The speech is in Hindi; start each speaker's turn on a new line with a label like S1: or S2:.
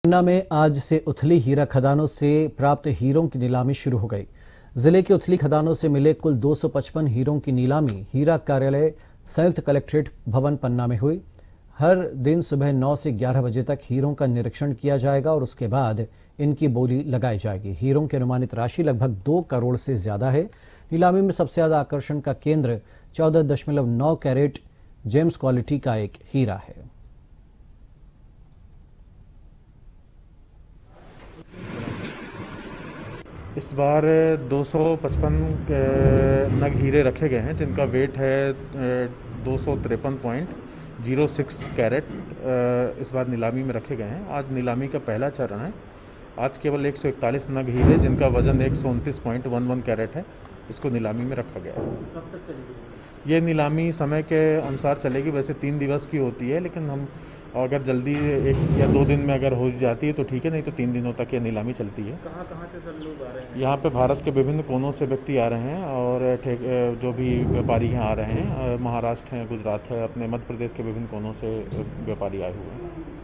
S1: पन्ना में आज से उथली हीरा खदानों से प्राप्त हीरों की नीलामी शुरू हो गई। जिले के उथली खदानों से मिले कुल 255 हीरों की नीलामी हीरा कार्यालय संयुक्त कलेक्ट्रेट भवन पन्ना में हुई। हर दिन सुबह 9 से 11 बजे तक हीरों का निरीक्षण किया जाएगा और उसके बाद इनकी बोली लगाई जाएगी। हीरों की अनुमानित राशि लगभग 2 करोड़ से ज्यादा है। नीलामी में सबसे ज्यादा आकर्षण का केंद्र 14.9 कैरेट जेम्स क्वालिटी का एक हीरा है।
S2: इस बार 255 नग हीरे रखे गए हैं जिनका वेट है 253.06 कैरेट। इस बार नीलामी में रखे गए हैं। आज नीलामी का पहला चरण है। आज केवल 141 नग हीरे जिनका वजन 129.11 कैरेट है, इसको नीलामी में रखा गया है।
S3: कब तक चलेगी
S2: ये नीलामी समय के अनुसार चलेगी। वैसे 3 दिवस की होती है, लेकिन हम अगर जल्दी 1 या 2 दिन में अगर हो जाती है तो ठीक है, नहीं तो 3 दिनों तक ये नीलामी चलती है।
S3: कहाँ कहाँ से सब लोग आ रहे हैं?
S2: यहाँ पे भारत के विभिन्न कोनों से व्यक्ति आ रहे हैं और जो भी व्यापारी यहाँ आ रहे हैं, महाराष्ट्र हैं, गुजरात है, अपने मध्य प्रदेश के विभिन्न कोनों से व्यापारी आए हुए हैं।